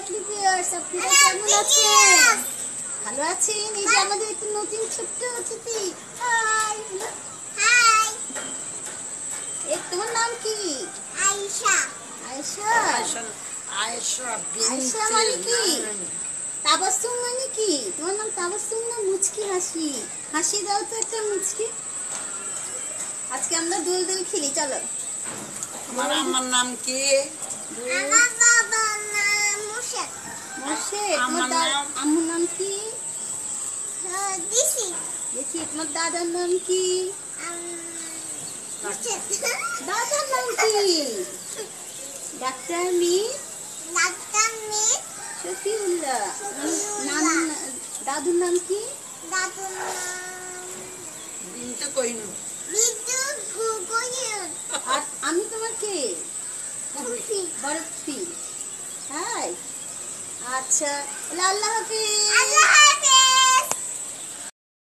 Lovely viewers, আপনারা কেমন আছেন? ভালো আছেন? এই যে আমাদের একটা নতুন ছোট্ট অতিথি। Hi hi. তোমার নাম কি? আয়েশা। আয়েশা আয়েশা আয়েশা মানে কি? তাবাসসুম মানে কি? তোমার নাম তাবাসসুম না মুচকি হাসি? হাসি দাও তো একটা মুচকি। আজকে আমরা দুলদুল খেলি, চলো। আমার আম্মার নাম কি? আমার বাবার নাম মোর্শেদ। মোর্শেদ। তোমার আম্মুর নাম কি? দিশি। দেখি তোমার দাদার নাম কি? মোর্শেদ। দাদার নাম কি? ডাক্তার মির। ডাক্তার মির শফিউল্লাহ। দাদুর নাম কি? দাদুর নাম বিনতে কইনু। বিদ্যু গুগুয়ুন। আর আমি তোমার কে? বরফি। হাই। আচ্ছা, আল্লাহ হাফেজ।